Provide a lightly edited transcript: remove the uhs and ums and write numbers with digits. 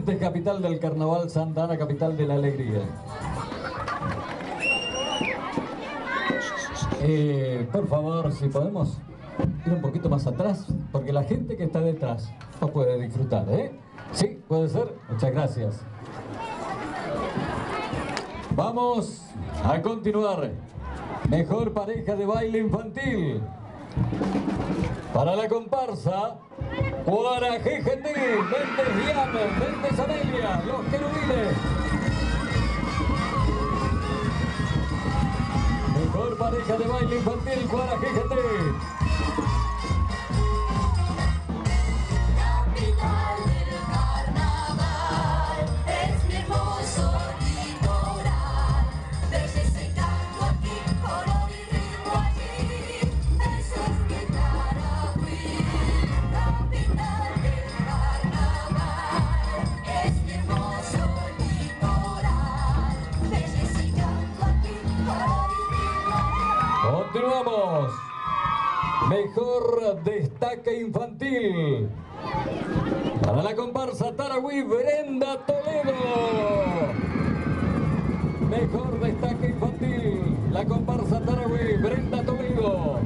Corrientes, capital del carnaval, Santa Ana, capital de la alegría. Por favor, si podemos ir un poquito más atrás, porque la gente que está detrás no puede disfrutar, ¿eh? Sí, puede ser. Muchas gracias. Vamos a continuar. Mejor pareja de baile infantil. Para la comparsa, Cuara GGT, Méndez Diam, Méndez Amelia, Los Querubines. Mejor pareja de baile infantil, Cuara GGT. Continuamos. Mejor destaque infantil. Para la comparsa Tarahui, Brenda Toledo. Mejor destaque infantil. La comparsa Tarahui, Brenda Toledo.